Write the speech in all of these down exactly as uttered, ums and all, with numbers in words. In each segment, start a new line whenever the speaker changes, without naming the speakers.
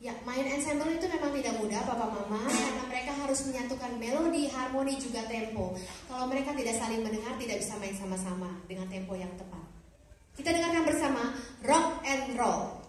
Ya, main ensemble itu memang tidak mudah, Papa Mama, karena mereka harus menyatukan melodi, harmoni, juga tempo. Kalau mereka tidak saling mendengar, tidak bisa main sama-sama dengan tempo yang tepat. Kita dengarkan bersama Rock and Roll.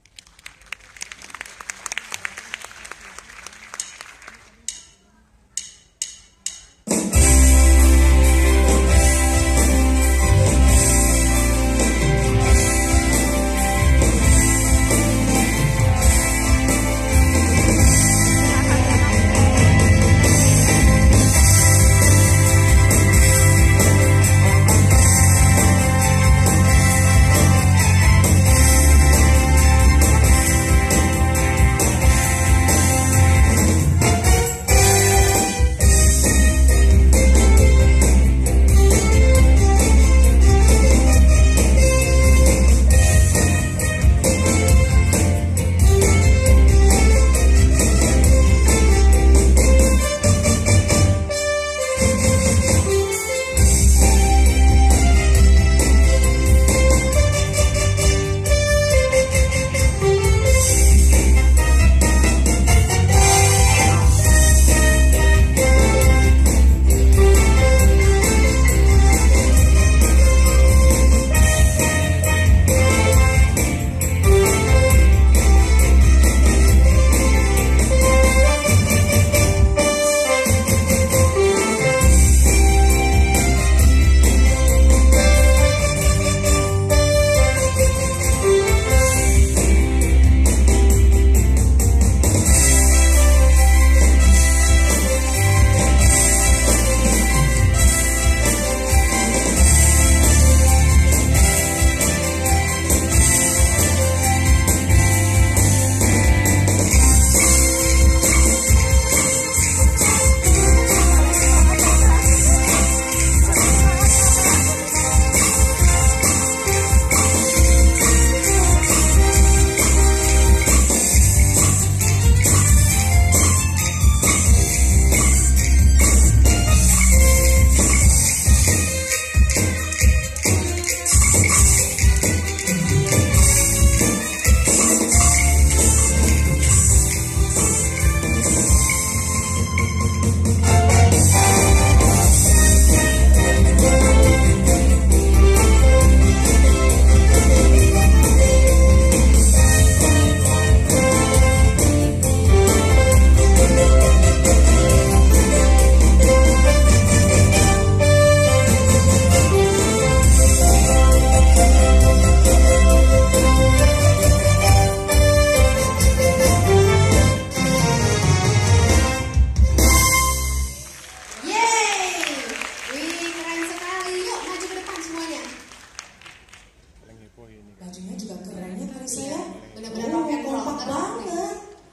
Bajunya juga kerennya kali saya.
Benar-benar
oh,
rock and roll
kompak banget.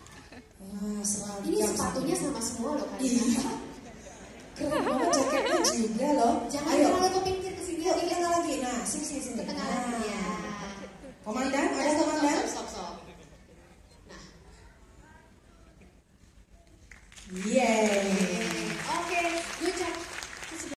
Wah, seragam.
Ini sepatunya sama semua loh kan.
Iya. Keren banget jaketnya juga loh.
Jangan
Ayo.
terlalu ke pinggir ke sini.
Yuk, kita lagi. Nah, sini sini sini.
Ke tengah
nah.
lagi ya.
Komandan, ada
Stop,
komandan?
Stop, stop, stop. Nah.
Yeah.